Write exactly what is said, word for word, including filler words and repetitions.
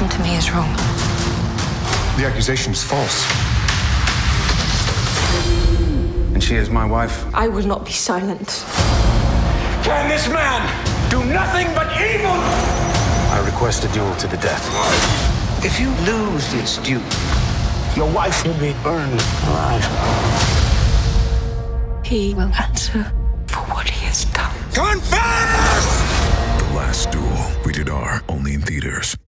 happened to me is wrong. The accusation is false. And she is my wife? I will not be silent. Can this man do nothing but evil? I request a duel to the death. If you lose this duel, your wife will be burned alive. He will answer for what he has done. Confess! The Last Duel. Rated R. Only in theaters.